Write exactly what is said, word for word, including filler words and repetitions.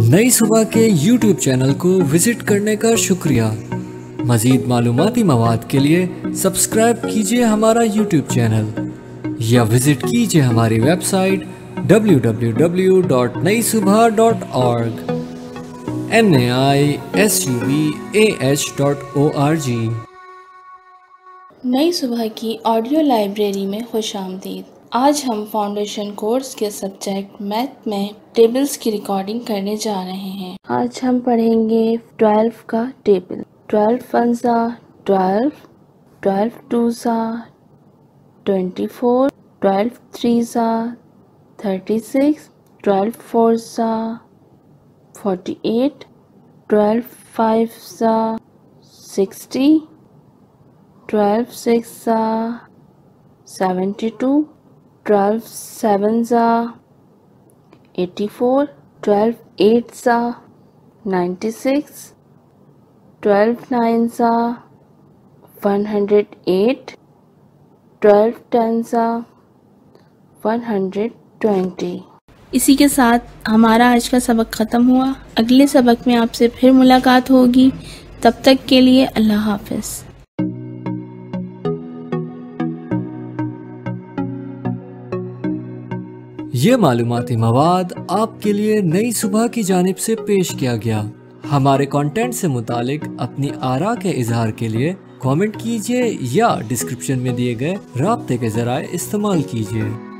नई सुबह के यूट्यूब चैनल को विजिट करने का शुक्रिया। मज़ीद मालूमाती मवाद के लिए सब्सक्राइब कीजिए हमारा यूट्यूब चैनल या विजिट कीजिए हमारी website W W W dot Nai Subah dot org N A I S U B A H dot O R G. Nai Subah की ऑडियो लाइब्रेरी में खुशामदीद। आज हम फाउंडेशन कोर्स के सब्जेक्ट मैथ में टेबल्स की रिकॉर्डिंग करने जा रहे हैं। आज हम पढ़ेंगे ट्वेल्व का टेबल। ट्वेल्व वन सा ट्वेल्व, ट्वेल्व टू सा ट्वेंटी फोर, ट्वेल्व थ्री सा थर्टी सिक्स, ट्वेल्व फोर सा फोर्टी एट, ट्वेल्व फाइव सा सिक्सटी, ट्वेल्व सिक्स सा सेवेंटी टू, ट्वेल्व सेवन सा एटी फोर, ट्वेल्व एट सा नाइन्टी सिक्स, ट्वेल्व नाइन सा one hundred eight, twelve ten सा one hundred twenty. इसी के साथ हमारा आज का सबक ख़त्म हुआ। अगले सबक में आपसे फिर मुलाकात होगी। तब तक के लिए अल्लाह हाफ़िज़। ये मालूमाती मवाद आपके लिए नई सुबह की जानिब से पेश किया गया। हमारे कंटेंट से मुतालिक अपनी आरा के इजहार के लिए कमेंट कीजिए या डिस्क्रिप्शन में दिए गए राब्ते के ज़राए इस्तेमाल कीजिए।